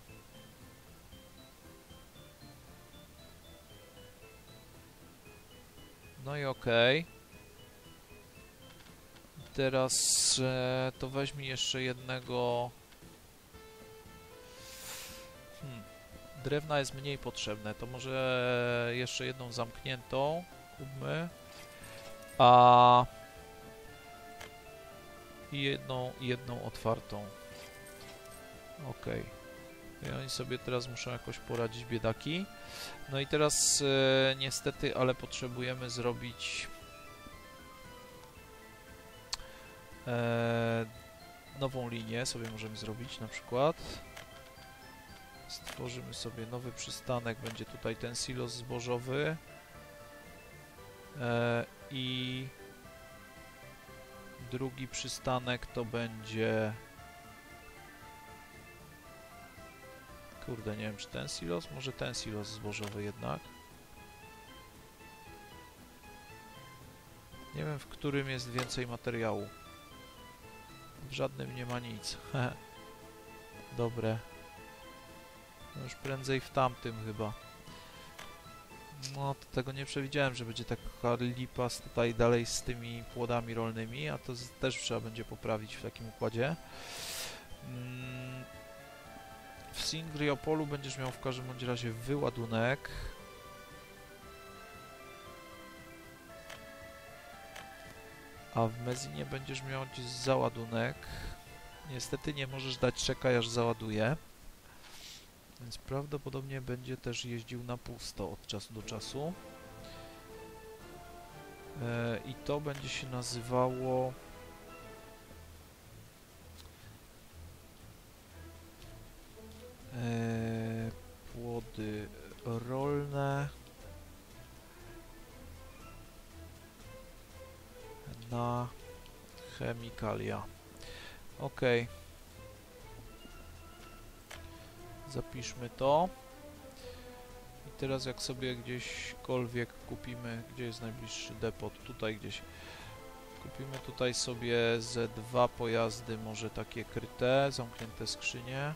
No i okej. Teraz to weźmie jeszcze jednego... Drewna jest mniej potrzebne, to może jeszcze jedną zamkniętą kupmy. I jedną otwartą. Okej. I oni sobie teraz muszą jakoś poradzić, biedaki. No i teraz niestety, ale potrzebujemy zrobić nową linię sobie możemy zrobić na przykład. Stworzymy sobie nowy przystanek, będzie tutaj ten silos zbożowy i drugi przystanek to będzie... Kurde, nie wiem czy ten silos, może ten silos zbożowy jednak. Nie wiem w którym jest więcej materiału. W żadnym nie ma nic. Dobre. No już prędzej w tamtym chyba. No, to tego nie przewidziałem, że będzie taka lipa tutaj dalej z tymi płodami rolnymi, a to też trzeba będzie poprawić w takim układzie. W Singriopolu będziesz miał w każdym bądź razie wyładunek. A w Mezinie będziesz miał gdzieś załadunek. Niestety nie możesz dać czekaj aż załaduje. Więc prawdopodobnie będzie też jeździł na pusto od czasu do czasu. I to będzie się nazywało... płody rolne na chemikalia. Ok. Zapiszmy to. I teraz jak sobie gdzieśkolwiek kupimy, gdzie jest najbliższy depot, tutaj gdzieś. Kupimy tutaj sobie ze 2 pojazdy, może takie kryte, zamknięte skrzynie.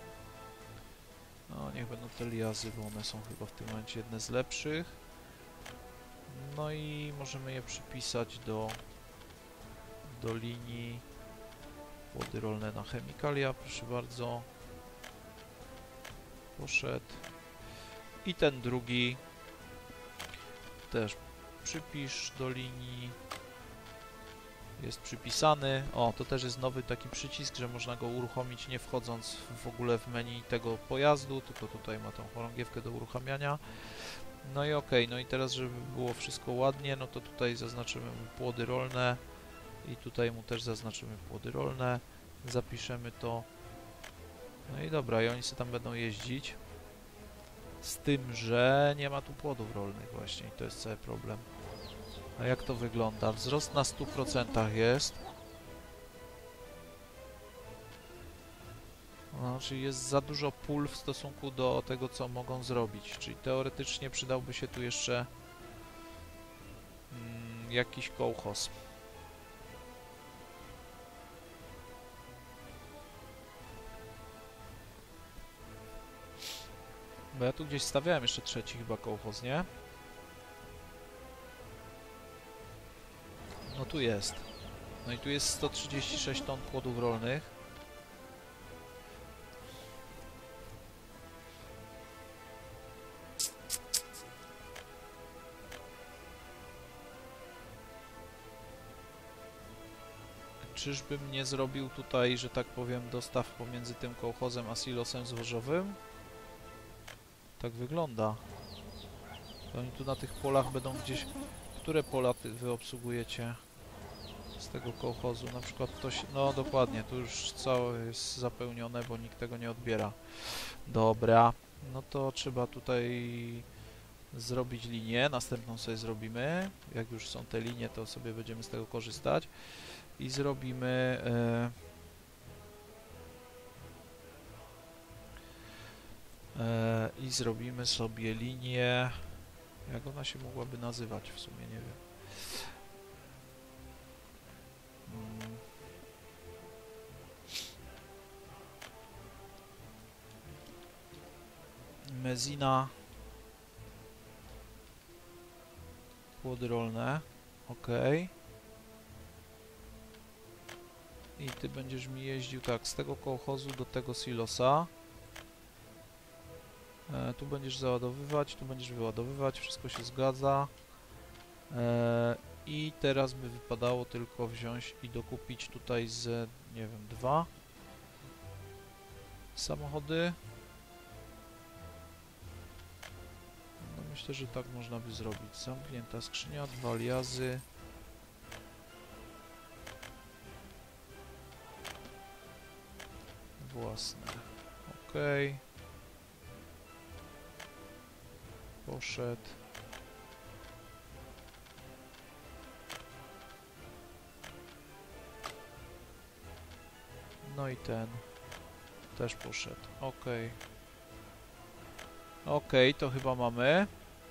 No, niech będą te liazy, bo one są chyba w tym momencie jedne z lepszych. No i możemy je przypisać do linii płody rolne na chemikalia, proszę bardzo. Poszedł. I ten drugi też przypisz do linii. Jest przypisany. O, to też jest nowy taki przycisk, że można go uruchomić nie wchodząc w ogóle w menu tego pojazdu, tylko tutaj ma tą chorągiewkę do uruchamiania. No i okej, no i teraz żeby było wszystko ładnie, no to tutaj zaznaczymy mu płody rolne i tutaj mu też zaznaczymy płody rolne. Zapiszemy to. No i dobra, i oni sobie tam będą jeździć. Z tym, że nie ma tu płodów rolnych właśnie i to jest cały problem. A jak to wygląda? Wzrost na 100% jest. No, czyli jest za dużo pól w stosunku do tego, co mogą zrobić. Czyli teoretycznie przydałby się tu jeszcze jakiś kołchoz. Bo ja tu gdzieś stawiałem jeszcze trzeci chyba kołchoz, nie? No tu jest. No i tu jest 136 ton płodów rolnych. Czyżbym nie zrobił tutaj, że tak powiem, dostaw pomiędzy tym kołchozem a silosem złożowym? Tak wygląda. To oni tu na tych polach będą gdzieś... Które pola wy obsługujecie z tego kołchozu? Na przykład ktoś... No dokładnie, tu już całe jest zapełnione, bo nikt tego nie odbiera. Dobra, no to trzeba tutaj zrobić linię. Następną sobie zrobimy. Jak już są te linie, to sobie będziemy z tego korzystać. I zrobimy... I zrobimy sobie linię... Jak ona się mogłaby nazywać? W sumie nie wiem. Mezina. Płody rolne. Ok. I ty będziesz mi jeździł tak, z tego kołchozu do tego silosa. Tu będziesz załadowywać, tu będziesz wyładowywać, wszystko się zgadza. I teraz by wypadało tylko wziąć i dokupić tutaj z, nie wiem, 2 samochody. No myślę, że tak można by zrobić. Zamknięta skrzynia, 2 liazy. Własne. Ok. Poszedł. No i ten też poszedł. Ok. Ok, to chyba mamy.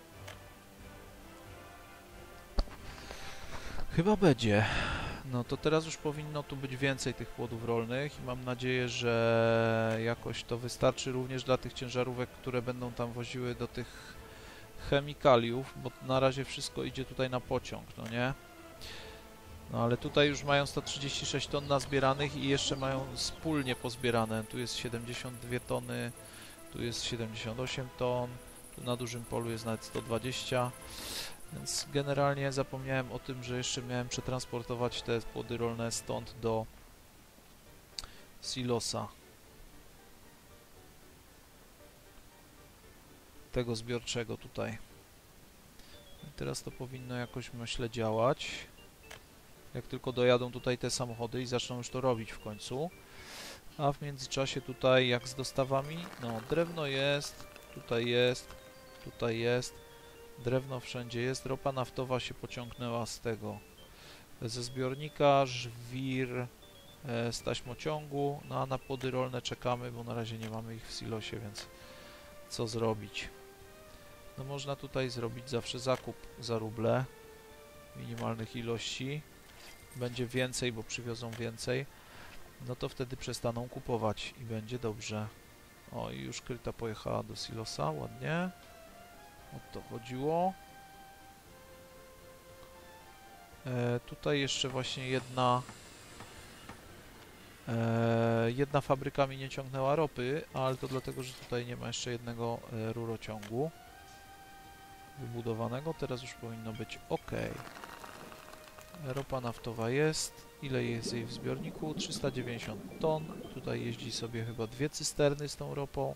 Chyba będzie. No to teraz już powinno tu być więcej tych płodów rolnych i mam nadzieję, że jakoś to wystarczy również dla tych ciężarówek, które będą tam woziły do tych chemikaliów, bo na razie wszystko idzie tutaj na pociąg, no nie? No ale tutaj już mają 136 ton nazbieranych i jeszcze mają wspólnie pozbierane. Tu jest 72 tony, tu jest 78 ton, tu na dużym polu jest nawet 120. Więc generalnie zapomniałem o tym, że jeszcze miałem przetransportować te płody rolne stąd do silosa. Tego zbiorczego tutaj. I teraz to powinno jakoś, myślę, działać. Jak tylko dojadą tutaj te samochody i zaczną już to robić w końcu. A w międzyczasie tutaj jak z dostawami, no drewno jest, tutaj jest, tutaj jest. Drewno wszędzie jest, ropa naftowa się pociągnęła z tego, ze zbiornika, żwir z taśmociągu, no a na płody rolne czekamy, bo na razie nie mamy ich w silosie, więc co zrobić? No można tutaj zrobić zawsze zakup za ruble, minimalnych ilości, będzie więcej, bo przywiozą więcej, no to wtedy przestaną kupować i będzie dobrze. O, i już kryta pojechała do silosa, ładnie. O to chodziło. Tutaj jeszcze właśnie jedna fabryka mi nie ciągnęła ropy, ale to dlatego, że tutaj nie ma jeszcze jednego rurociągu wybudowanego. Teraz już powinno być ok. Ropa naftowa jest. Ile jest jej w zbiorniku? 390 ton. Tutaj jeździ sobie chyba 2 cysterny z tą ropą.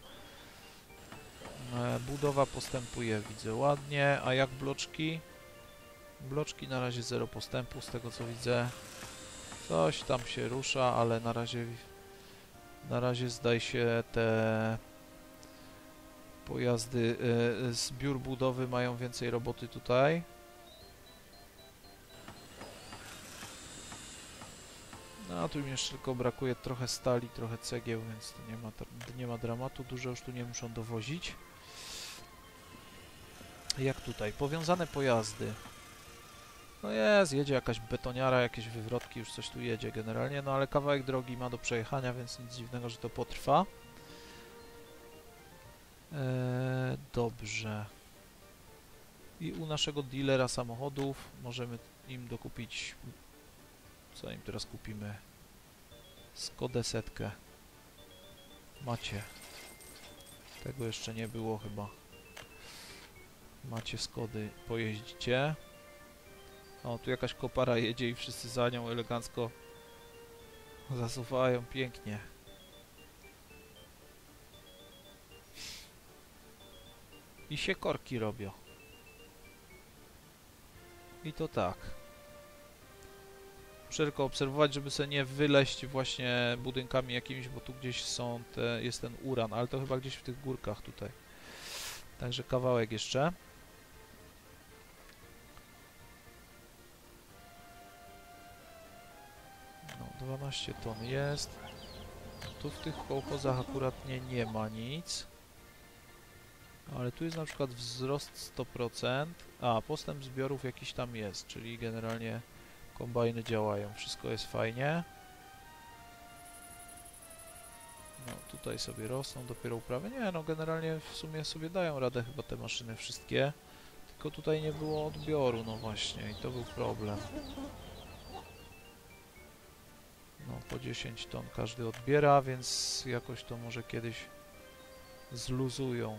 Budowa postępuje, widzę, ładnie. A jak bloczki? Bloczki na razie 0 postępu, z tego co widzę. Coś tam się rusza, ale na razie zdaje się te Pojazdy z biur budowy mają więcej roboty tutaj. No, tu mi jeszcze tylko brakuje trochę stali, trochę cegieł, więc to nie ma dramatu. Dużo już tu nie muszą dowozić. Jak tutaj? Powiązane pojazdy. No jest, jedzie jakaś betoniara, jakieś wywrotki, już coś tu jedzie generalnie, no ale kawałek drogi ma do przejechania, więc nic dziwnego, że to potrwa. Dobrze. I u naszego dealera samochodów możemy im dokupić... Co im teraz kupimy? Skodę setkę. Macie. Tego jeszcze nie było chyba. Macie Skody, pojeździcie. O, tu jakaś kopara jedzie i wszyscy za nią elegancko zasuwają pięknie. I się korki robią. I to tak. Muszę tylko obserwować, żeby sobie nie wyleść właśnie budynkami jakimiś, bo tu gdzieś są jest ten uran, ale to chyba gdzieś w tych górkach tutaj. Także kawałek jeszcze. No, 12 ton jest. Tu w tych kołchozach akurat nie ma nic. Ale tu jest na przykład wzrost 100%. A, postęp zbiorów jakiś tam jest, czyli generalnie kombajny działają. Wszystko jest fajnie. No, tutaj sobie rosną dopiero uprawy. Nie, no generalnie w sumie sobie dają radę chyba te maszyny wszystkie. Tylko tutaj nie było odbioru, no właśnie, i to był problem. No, po 10 ton każdy odbiera, więc jakoś to może kiedyś zluzują.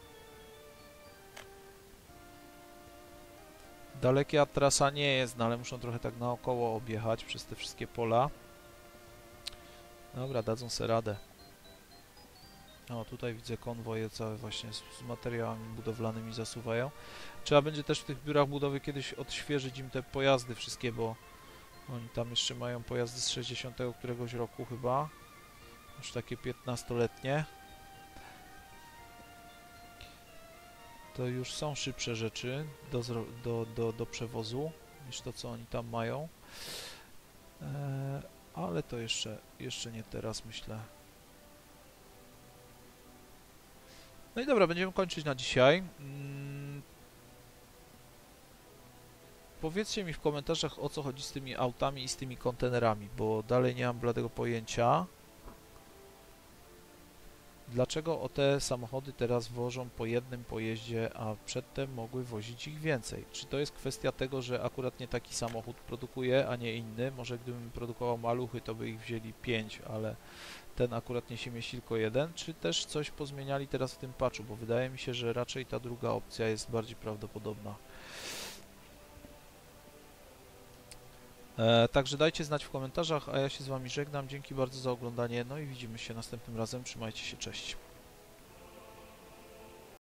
Dalekia trasa nie jest, no ale muszą trochę tak naokoło objechać przez te wszystkie pola. Dobra, dadzą sobie radę. O, tutaj widzę konwoje całe właśnie z materiałami budowlanymi zasuwają. Trzeba będzie też w tych biurach budowy kiedyś odświeżyć im te pojazdy wszystkie, bo oni tam jeszcze mają pojazdy z 60 któregoś roku chyba. Już takie 15-letnie. To już są szybsze rzeczy do przewozu niż to, co oni tam mają. Ale to jeszcze nie teraz, myślę. No i dobra, będziemy kończyć na dzisiaj. Powiedzcie mi w komentarzach, o co chodzi z tymi autami i z tymi kontenerami, bo dalej nie mam bladego pojęcia. Dlaczego o te samochody teraz wożą po jednym pojeździe, a przedtem mogły wozić ich więcej? Czy to jest kwestia tego, że akurat nie taki samochód produkuje, a nie inny? Może gdybym produkował maluchy, to by ich wzięli 5, ale ten akurat nie się mieści tylko jeden? Czy też coś pozmieniali teraz w tym patchu? Bo wydaje mi się, że raczej ta druga opcja jest bardziej prawdopodobna. Także dajcie znać w komentarzach, a ja się z Wami żegnam. Dzięki bardzo za oglądanie, no i widzimy się następnym razem. Trzymajcie się, cześć.